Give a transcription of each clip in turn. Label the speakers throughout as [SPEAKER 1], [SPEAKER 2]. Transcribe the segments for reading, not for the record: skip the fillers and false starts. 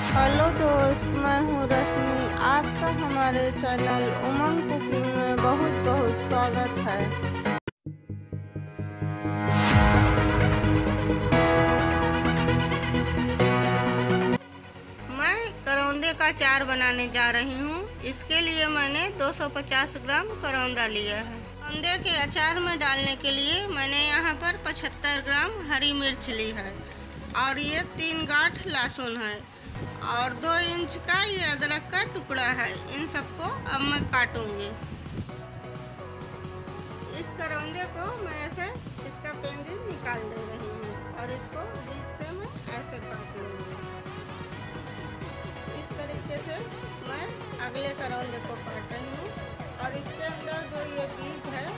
[SPEAKER 1] Hello दोस्त, मैं हूँ रश्मि। आपका हमारे चैनल उमंग कुकिंग में बहुत बहुत स्वागत है। मैं करौंदे का अचार बनाने जा रही हूँ। इसके लिए मैंने 250 ग्राम करौंदा लिया है। करौंदे के अचार में डालने के लिए मैंने यहाँ पर 75 ग्राम हरी मिर्च ली है और ये 3 गांठ लहसुन है और 2 इंच का ये अदरक का टुकड़ा है। इन सबको अब मैं काटूंगी। इस करौंदे को मैं ऐसे इसका पेंदी निकाल दे रही हूँ और इसको बीच से मैं ऐसे काट लूँगी। इस तरीके से मैं अगले करौंदे को काट रही हूँ और इसके अंदर जो ये बीज है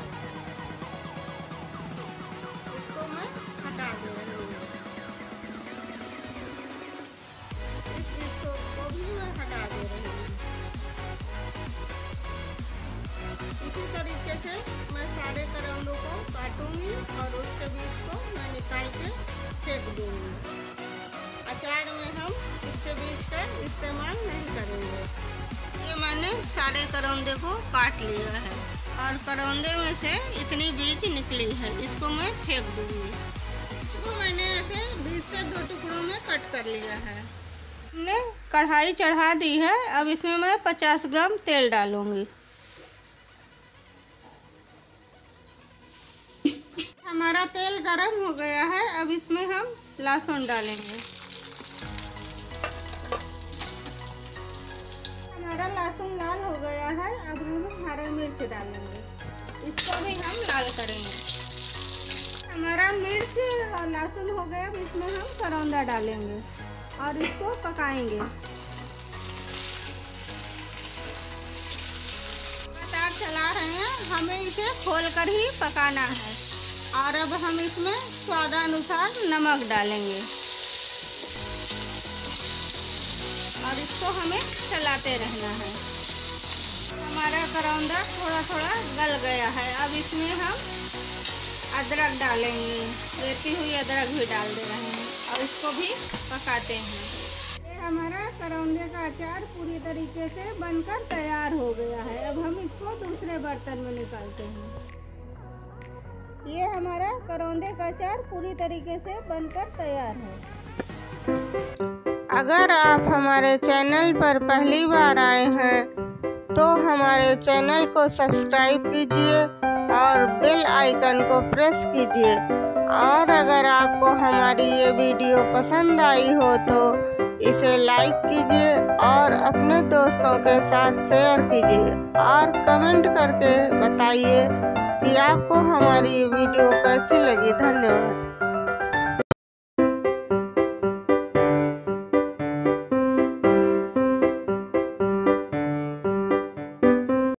[SPEAKER 1] इसको मैं हटा दे रही हूँ। इसी तरीके से मैं सारे करौंदों को काटूंगी और उसके बीज को मैं निकाल के फेंक दूंगी। अचार में हम इसके बीज का इस्तेमाल नहीं करेंगे। ये मैंने सारे करौंदे को काट लिया है और करौंदे में से इतनी बीज निकली है, इसको मैं फेंक दूंगी। इसको मैंने ऐसे बीज से 2 टुकड़ों में कट कर लिया है। हमने कढ़ाई चढ़ा दी है। अब इसमें मैं 50 ग्राम तेल डालूंगी। हमारा तेल गरम हो गया है। अब इसमें हम लहसुन डालेंगे। हमारा लहसुन लाल हो गया है। अब हम हरी मिर्च डालेंगे। इसको भी हम लाल करेंगे। हमारा मिर्च और लहसुन हो गया। अब इसमें हम करौंदा डालेंगे और इसको पकाएंगे। लगातार चला रहे हैं, हमें इसे खोलकर ही पकाना है। और अब हम इसमें स्वादानुसार नमक डालेंगे और इसको हमें चलाते रहना है। हमारा करौंदा थोड़ा थोड़ा गल गया है। अब इसमें हम अदरक डालेंगे। लेती हुई अदरक भी डाल दे रहे हैं और इसको भी पकाते हैं। ये हमारा करौंदे का अचार पूरी तरीके से बनकर तैयार हो गया है। अब हम इसको दूसरे बर्तन में निकालते हैं। ये हमारा करौंदे का अचार पूरी तरीके से बनकर तैयार है। अगर आप हमारे चैनल पर पहली बार आए हैं तो हमारे चैनल को सब्सक्राइब कीजिए और बेल आइकन को प्रेस कीजिए। और अगर आपको हमारी ये वीडियो पसंद आई हो तो इसे लाइक कीजिए और अपने दोस्तों के साथ शेयर कीजिए और कमेंट करके बताइए कि आपको हमारी वीडियो कैसी लगी। धन्यवाद।